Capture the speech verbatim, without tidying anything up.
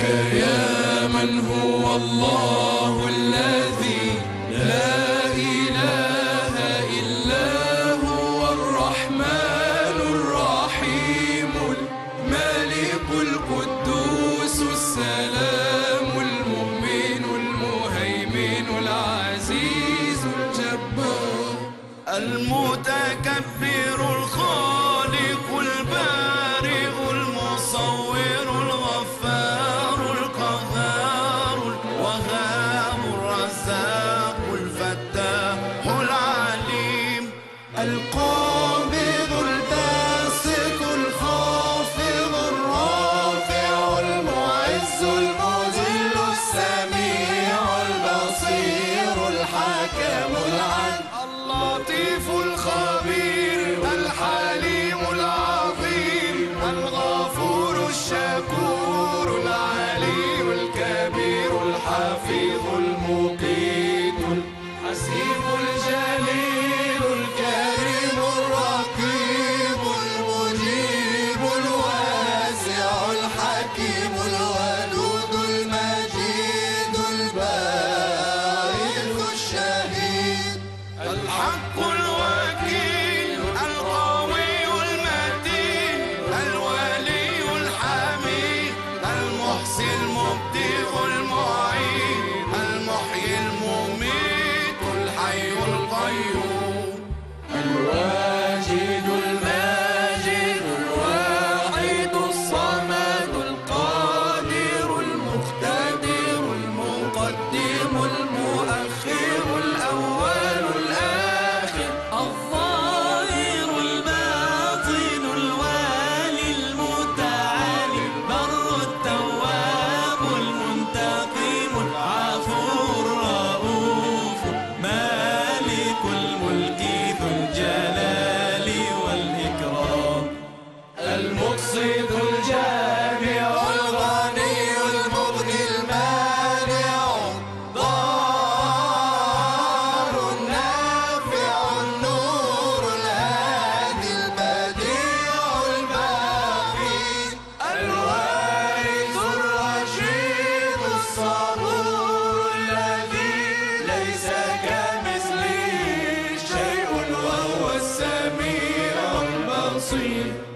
يا من هو الله الذي لا إله إلا هو الرحمن الرحيم الملك القدوس السلام المؤمن المهيمن العزيز الجبار المتكبر الخالق البارئ المصور الغفار القهار الوهاب الرزاق الفتاح العليم القابض الباسط الخافض الرافع المعز المذل السميع البصير الحكم العدل اللطيف الخبير الحليم العظيم الغفور الشكور العلي الكبير الحفيظ المقيت الحسيب الجليل الكريم الرقيب المجيب الواسع الحكيم الودود المجيد الباعث الشهيد الحق الوكيل القوي المتين الولي الحميد المحصي المبدئ المعيد المحيي المميت الحي القيوم الواجد الماجد الواحد الصمد القادر المقتدر المقدم المؤخر الأول الآخر الظاهر الباطن الوالي المتعالي البر التواب المنتقم العفو الرؤوف مالك الملك ذو الجلال والإكرام المقصد الجامع الغني المغني المانع الضار النافع النور الهادي البديع الباقي الوارث الرشيد الصبور الذي ليس كمثله شيء وهو السميع البصير